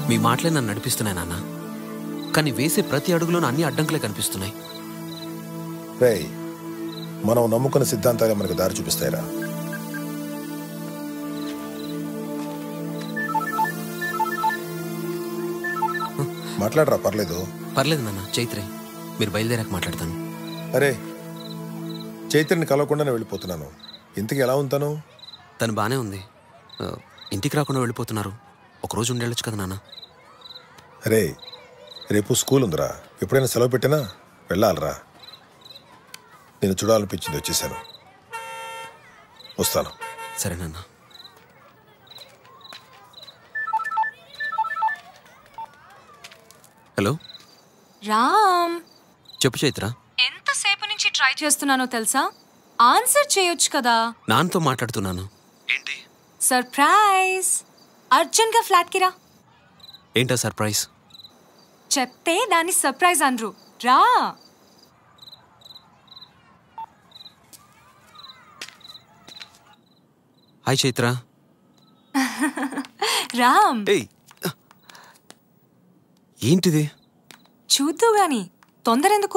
మీ మాటలే నన్ను నడిపిస్తున్నాయి నాన్న. కానీ వేసే ప్రతి అడుగులోనూ అన్ని అడ్డంకులే కనిపిస్తున్నాయి. రేయ్, మనం నమ్ముకున్న సిద్ధాంతాలే మనకు దారి చూపిస్తాయిరా. మాట్లాడరా, పర్లేదు. పర్లేదు నాన్న, చైత్రే మీరు బయలుదేరాక మాట్లాడతాను. అరే, చైత్రని కలవకుండానే వెళ్ళిపోతున్నాను. ఇంతకీ ఎలా ఉంటాను? తను బాగానే ఉంది. ఇంటికి రాకుండా వెళ్ళిపోతున్నారు. ఒకరోజు ఉండేళ్ళొచ్చు కదా నాన్న. అరే, రేపు స్కూల్ ఉందిరా. ఎప్పుడైనా సెలవు పెట్టినా వెళ్ళాలరా. నేను చూడాలనిపించింది, వచ్చేసాను. వస్తాను. సరే నాన్న. హలో రామ్, చెప్పు చైత్ర. ఎంతసేపు నుంచి ట్రై చేస్తున్నానో తెలుసా? ఆన్సర్ చేయొచ్చు కదా. నాన్నతో మాట్లాడుతున్నాను. ఏంటి సర్ప్రైజ్. అర్జెంట్ గా ఫ్లాట్ కి రా. ఏంటా సర్ప్రైజ్? చెప్తే దాన్ని సర్ప్రైజ్ అనరు. రా. హాయ్ చైత్ర. రామ్, ఏంటిది? చూద్దు గాని తొందర ఎందుకు?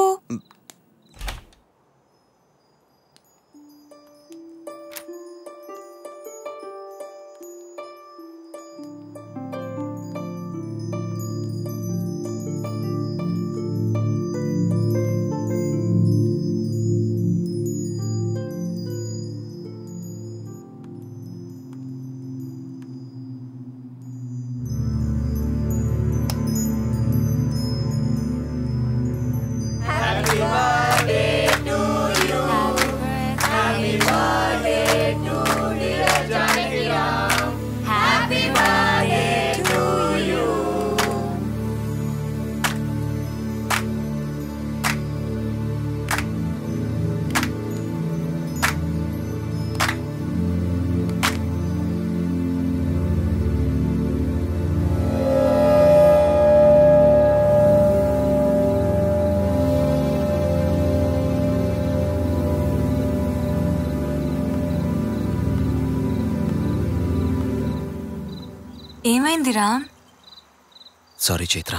ఏమైంది రామ్? సారీ చైత్ర,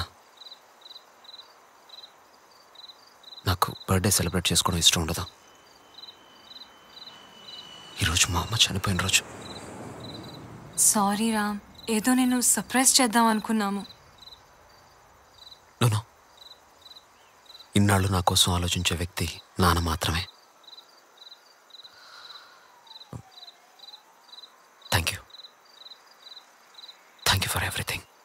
నాకు బర్త్డే సెలబ్రేట్ చేసుకోవడం ఇష్టం ఉండదు. ఈరోజు మా అమ్మ చనిపోయిన రోజు. సారీ రామ్, ఏదో నేను సర్ప్రైజ్ చేద్దాం అనుకున్నాము. నో, ఇన్నాళ్ళు నా కోసం ఆలోచించే వ్యక్తి నాన్న మాత్రమే. Thank you. Thank you for everything.